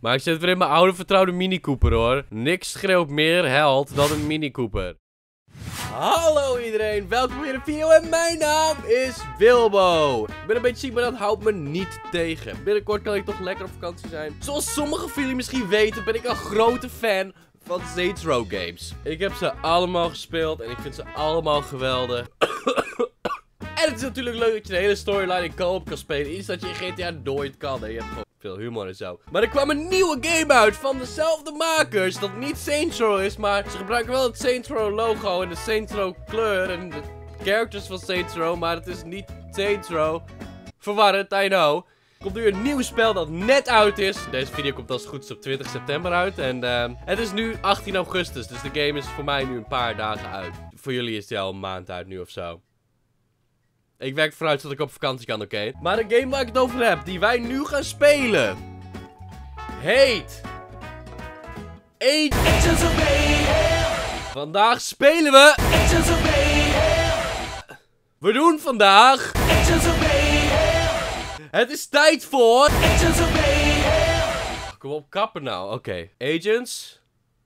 Maar ik zit weer in mijn oude vertrouwde Mini Cooper hoor. Niks schreeuwt meer held dan een Mini Cooper. Hallo iedereen, welkom weer in een video en mijn naam is Wilbo. Ik ben een beetje ziek, maar dat houdt me niet tegen. Binnenkort kan ik toch lekker op vakantie zijn. Zoals sommige van jullie misschien weten, ben ik een grote fan van Saints Row games. Ik heb ze allemaal gespeeld en ik vind ze allemaal geweldig. En het is natuurlijk leuk dat je de hele storyline in co-op kan spelen. Iets dat je in GTA nooit kan. En je hebt gewoon veel humor en zo. Maar er kwam een nieuwe game uit van dezelfde makers. Dat niet Saints Row is, maar ze gebruiken wel het Saints Row logo en de Saints Row kleur. En de characters van Saints Row, maar het is niet Saints Row. Verwarrend, I know. Er komt nu een nieuw spel dat net uit is. Deze video komt als het goed is op 20 september uit. En het is nu 18 augustus. Dus de game is voor mij nu een paar dagen uit. Voor jullie is die al een maand uit nu of zo. Ik werk vooruit zodat ik op vakantie kan, oké? Maar de game waar ik het over heb, die wij nu gaan spelen, heet Agents of Mayhem. Vandaag spelen we Agents of Mayhem. We doen vandaag Agents of Mayhem. Het is tijd voor Agents of Mayhem. Kom op, kappen nou. Oké. Agents.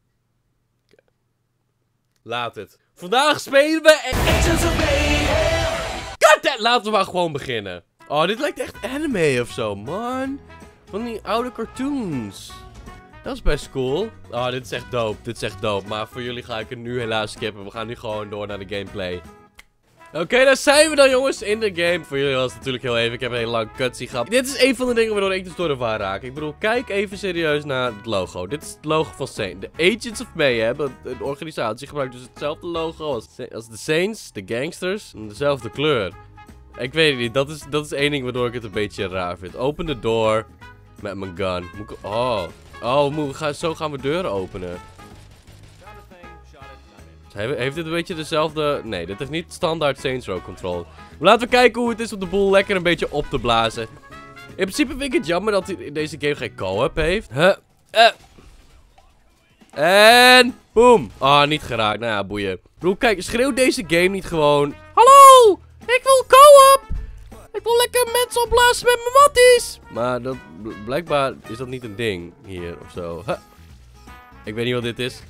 Laat het. Vandaag spelen we Agents of Mayhem. Laten we maar gewoon beginnen. Oh, dit lijkt echt anime of zo, man. Van die oude cartoons. Dat is best cool. Oh, dit is echt dope. Dit is echt dope. Maar voor jullie ga ik het nu helaas skippen. We gaan nu gewoon door naar de gameplay. Oké, daar zijn we dan, jongens, in de game. Voor jullie was het natuurlijk heel even. Ik heb een hele lange cutscene gehad. Dit is een van de dingen waardoor ik dus door de war raak. Ik bedoel, kijk even serieus naar het logo. Dit is het logo van Saints. De Agents of Mayhem, een organisatie, gebruikt dus hetzelfde logo als de Saints, de gangsters. En dezelfde kleur. Ik weet het niet, dat is één ding waardoor ik het een beetje raar vind. Open de door met mijn gun. Zo gaan we deuren openen. Heeft dit een beetje dezelfde... Nee, dit heeft niet standaard Saints Row control. Maar laten we kijken hoe het is om de boel lekker een beetje op te blazen. In principe vind ik het jammer dat deze game geen co-op heeft. En... boom. Oh, niet geraakt. Nou ja, boeien. Bro, kijk, schreeuwt deze game niet gewoon... Hallo! Ik wil co-op! Ik wil lekker mensen opblazen met mijn matties! Maar dat, blijkbaar is dat niet een ding hier of zo. Huh. Ik weet niet wat dit is.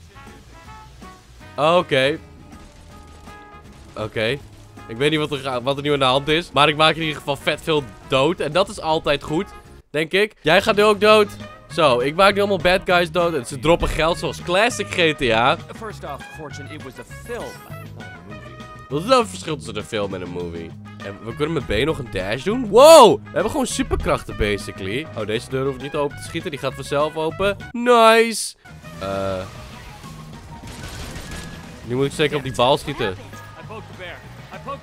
Oké. Ik weet niet wat er nu aan de hand is. Maar ik maak in ieder geval vet veel dood. En dat is altijd goed, denk ik. Jij gaat nu ook dood. Zo, ik maak nu allemaal bad guys dood. En ze droppen geld zoals classic GTA. First off, Fortune, it was a film. Wat is nou het verschil tussen een film en een movie? En we kunnen met B nog een dash doen? Wow! We hebben gewoon superkrachten, basically. Oh, deze deur hoeft niet open te schieten. Die gaat vanzelf open. Nice! Nu moet ik zeker op die bal schieten. I poked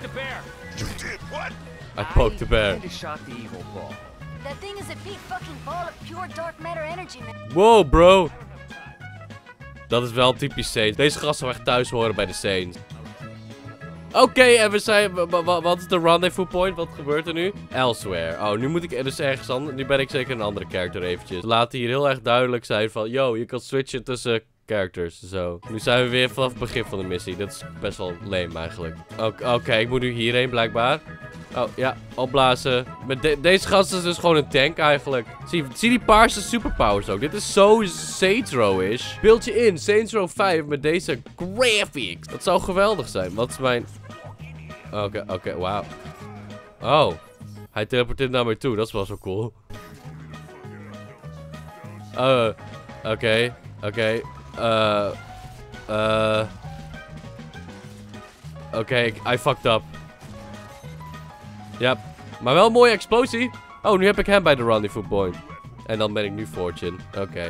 the bear. Wow, bro! Dat is wel typisch Saints. Deze gasten wel echt thuis horen bij de Saints. Oké, en we zijn... Wat is de rendezvous point? Wat gebeurt er nu? Elsewhere. Oh, nu moet ik dus ergens anders... Nu ben ik zeker een andere character eventjes. Laat hier heel erg duidelijk zijn van... Yo, je kan switchen tussen characters. Zo. Nu zijn we weer vanaf het begin van de missie. Dat is best wel lame eigenlijk. Oké, ik moet nu hierheen blijkbaar. Oh, ja. Opblazen. Deze gast is dus gewoon een tank eigenlijk. Zie die paarse superpowers ook. Dit is zo Saints Row-ish. Beeld je in. Saints Row 5 met deze graphics. Dat zou geweldig zijn. Wat is mijn... Oké, wauw. Oh. Hij teleporteert naar mij toe. Dat is wel zo cool. Oké, I fucked up. Ja, maar wel een mooie explosie. Oh, nu heb ik hem bij de rendezvous point. En dan ben ik nu Fortune. Oké.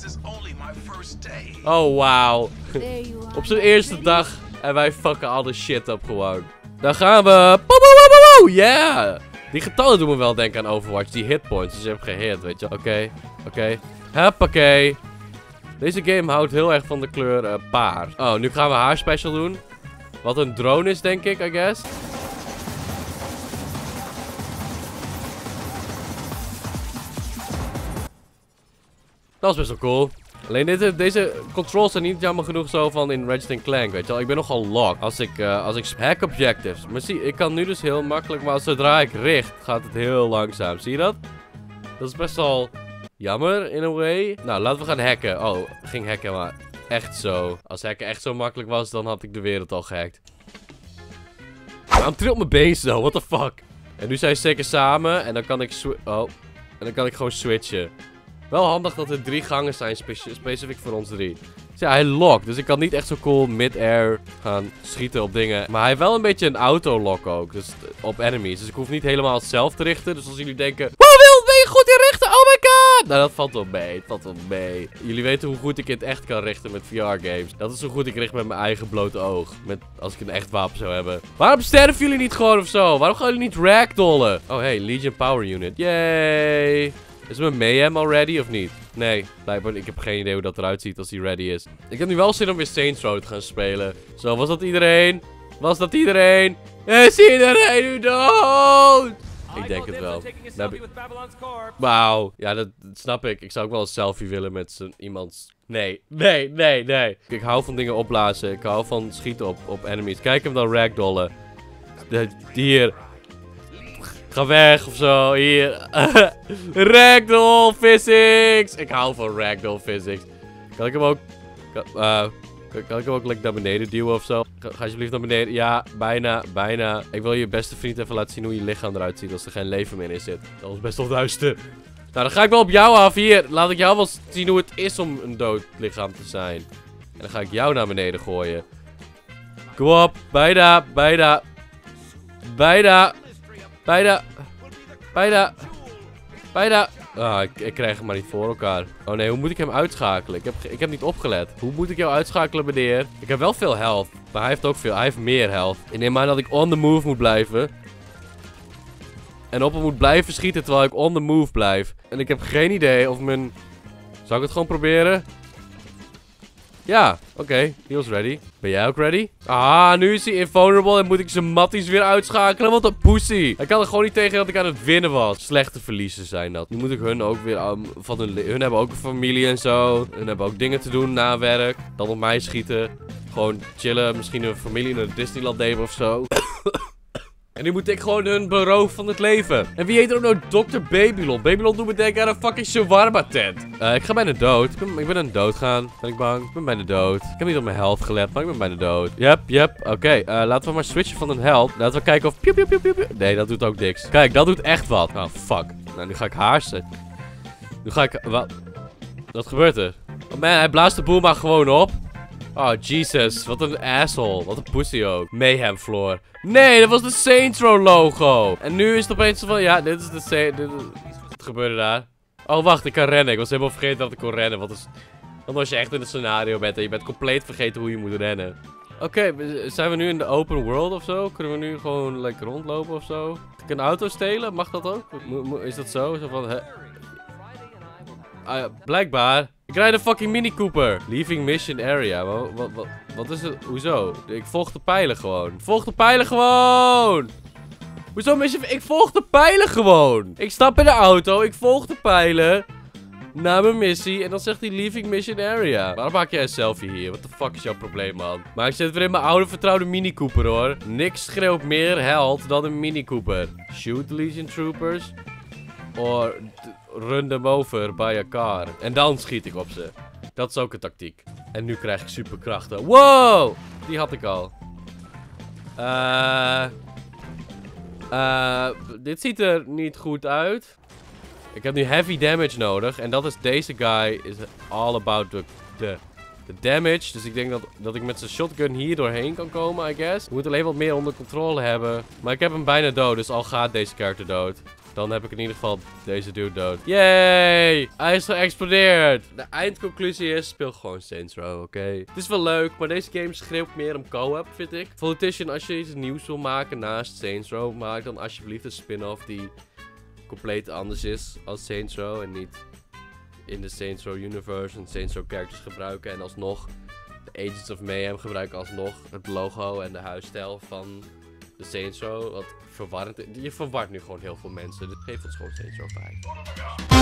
Oh, wauw. Op zijn eerste dag. En wij fucken alle shit op gewoon. Dan gaan we. Yeah. Die getallen doen me wel denken aan Overwatch. Die hitpoints. Dus je hebt gehit, weet je. Oké. Hoppakee. Deze game houdt heel erg van de kleur paars. Oh, nu gaan we haar special doen. Wat een drone is, denk ik, I guess. Dat is best wel cool. Alleen deze controls zijn niet jammer genoeg zo van in Ratchet & Clank, weet je wel. Ik ben nogal locked als ik hack objectives. Maar zie, ik kan nu dus heel makkelijk, maar zodra ik richt, gaat het heel langzaam. Zie je dat? Dat is best wel Jammer, in a way. Nou, laten we gaan hacken. Oh, ging hacken, maar echt zo. Als hacken echt zo makkelijk was, dan had ik de wereld al gehackt. Waarom trilt mijn been zo? What the fuck? En nu zijn ze zeker samen. En dan kan ik en dan kan ik gewoon switchen. Wel handig dat er 3 gangen zijn, specifiek voor ons 3. Dus ja, hij lokt. Dus ik kan niet echt zo cool mid-air gaan schieten op dingen. Maar hij heeft wel een beetje een auto-lock ook. Dus op enemies. Dus ik hoef niet helemaal zelf te richten. Dus als jullie denken... Wow, Wil, ben je goed in richten? Oh my god! Nou, dat valt wel mee. Het valt wel mee. Jullie weten hoe goed ik het echt kan richten met VR-games. Dat is hoe goed ik richt met mijn eigen blote oog. Als ik een echt wapen zou hebben. Waarom sterven jullie niet gewoon of zo? Waarom gaan jullie niet ragdollen? Oh, hey, Legion Power Unit. Yay! Is mijn Mayhem al ready of niet? Nee, blijkbaar. Ik heb geen idee hoe dat eruit ziet als die ready is. Ik heb nu wel zin om weer Saints Row te gaan spelen. Zo, was dat iedereen? Was dat iedereen? Is iedereen nu dood? Ik denk het wel. Wauw. Ja, dat snap ik. Ik zou ook wel een selfie willen met iemands... Nee. Ik hou van dingen opblazen. Ik hou van schieten op enemies. Kijk hem dan ragdollen. Hier. Ga weg of zo. Hier. Ragdoll physics. Ik hou van ragdoll physics. Kan ik hem ook... Kan ik hem ook like, naar beneden duwen of zo? Ga alsjeblieft naar beneden. Ja, bijna. Ik wil je beste vriend even laten zien hoe je lichaam eruit ziet als er geen leven meer in zit. Dat is best wel duister. Nou, dan ga ik wel op jou af. Hier, laat ik jou wel zien hoe het is om een dood lichaam te zijn. En dan ga ik jou naar beneden gooien. Kom op. Bijna. Ah, ik krijg hem maar niet voor elkaar. Oh nee, hoe moet ik hem uitschakelen? Ik heb niet opgelet. Hoe moet ik jou uitschakelen, meneer? Ik heb wel veel health. Maar hij heeft ook veel. Hij heeft meer health. Ik neem aan dat ik on the move moet blijven. En op hem moet blijven schieten terwijl ik on the move blijf. En ik heb geen idee of mijn... Zal ik het gewoon proberen? Ja, oké. Die was ready. Ben jij ook ready? Ah, nu is hij invulnerable en moet ik zijn matties weer uitschakelen. Wat een pussy. Hij kan er gewoon niet tegen dat ik aan het winnen was. Slechte verliezers zijn dat. Nu moet ik hun ook weer van hun hebben ook een familie en zo. Hun hebben ook dingen te doen na werk. Dan op mij schieten. Gewoon chillen. Misschien een familie naar Disneyland nemen of zo. En nu moet ik gewoon hun beroven van het leven. En wie heet er ook nou Dr. Babylon? Babylon doet me denken aan een fucking shawarma tent. Ik ga bijna dood. Ik ben aan het doodgaan. Ben ik bang? Ik ben bijna dood. Ik heb niet op mijn health gelet, maar ik ben bijna dood. Yep. Oké, laten we maar switchen van een health. Laten we kijken of... Nee, dat doet ook niks. Kijk, dat doet echt wat. Oh, fuck. Nou, nu ga ik haarsen. Nu ga ik... Wat gebeurt er? Oh man, hij blaast de boel maar gewoon op. Oh, Jesus. Wat een asshole. Wat een pussy ook. Mayhem floor. Nee, dat was de Saints Row logo. En nu is het opeens van... Ja, dit is de Wat gebeurde daar? Oh, wacht. Ik kan rennen. Ik was helemaal vergeten dat ik kon rennen. Want als je echt in het scenario bent en je bent compleet vergeten hoe je moet rennen. Oké, zijn we nu in de open world of zo? Kunnen we nu gewoon lekker rondlopen of zo? Kan ik een auto stelen? Mag dat ook? Is dat zo? Zo van... blijkbaar. Ik rijd een fucking Mini Cooper. Leaving mission area. Wat is het? Hoezo? Ik volg de pijlen gewoon. Hoezo mission? Ik volg de pijlen gewoon. Ik stap in de auto. Ik volg de pijlen. Naar mijn missie. En dan zegt hij leaving mission area. Waarom maak jij een selfie hier? Wat de fuck is jouw probleem, man? Maar ik zit weer in mijn oude vertrouwde Mini Cooper, hoor. Niks schreeuwt meer held dan een Mini Cooper. Shoot Legion Troopers. Or run them over by a car. En dan schiet ik op ze. Dat is ook een tactiek. En nu krijg ik superkrachten. Wow! Die had ik al. Dit ziet er niet goed uit. Ik heb nu heavy damage nodig. En dat is deze guy. Is all about the damage. Dus ik denk dat ik met zijn shotgun hier doorheen kan komen, I guess. Ik moet alleen wat meer onder controle hebben. Maar ik heb hem bijna dood. Dus al gaat deze karakter dood. Dan heb ik in ieder geval deze dude dood. Yay! Hij is geëxplodeerd. De eindconclusie is, speel gewoon Saints Row, oké? Het is wel leuk, maar deze game schreeuwt meer om co-op, vind ik. Politician, als je iets nieuws wil maken naast Saints Row, maak dan alsjeblieft een spin-off die compleet anders is als Saints Row. En niet in de Saints Row universe en Saints Row characters gebruiken. En alsnog de Agents of Mayhem gebruiken alsnog het logo en de huisstijl van de Saints Row. Wat verwarrend. Je verwart nu gewoon heel veel mensen. Dus geef ons gewoon Saints Row 5.